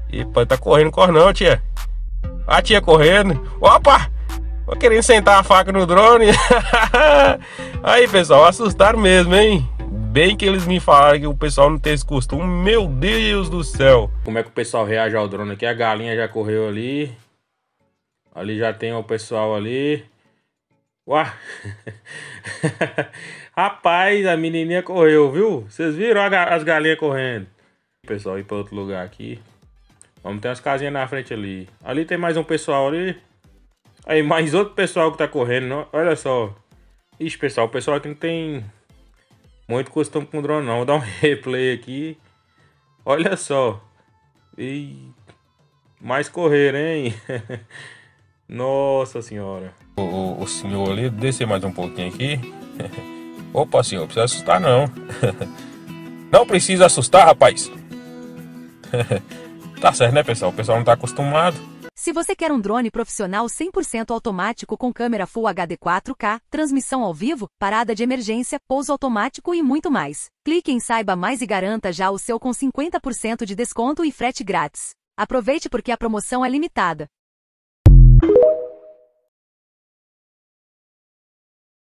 E pode tá correndo, corre não, tia. A tia correndo. Opa! Tô querendo sentar a faca no drone. Aí, pessoal, assustaram mesmo, hein? Bem que eles me falaram que o pessoal não tem esse costume. Meu Deus do céu. Como é que o pessoal reage ao drone aqui? A galinha já correu ali. Ali já tem o pessoal ali. Uau! Rapaz, a menininha correu, viu? Vocês viram as galinhas correndo? Pessoal, ir para outro lugar aqui. Vamos ter umas casinhas na frente ali. Ali tem mais um pessoal ali. Aí, mais outro pessoal que tá correndo. Não? Olha só. Ixi, pessoal, o pessoal aqui não tem muito costume com drone, não. Vou dar um replay aqui. Olha só. E mais correr, hein? Nossa senhora. O senhor ali, descer mais um pouquinho aqui. Opa, senhor, não precisa assustar não. Não precisa assustar, rapaz. Tá certo, né, pessoal? O pessoal não tá acostumado. Se você quer um drone profissional 100% automático com câmera Full HD 4K, transmissão ao vivo, parada de emergência, pouso automático e muito mais, clique em Saiba Mais e garanta já o seu com 50% de desconto e frete grátis. Aproveite porque a promoção é limitada.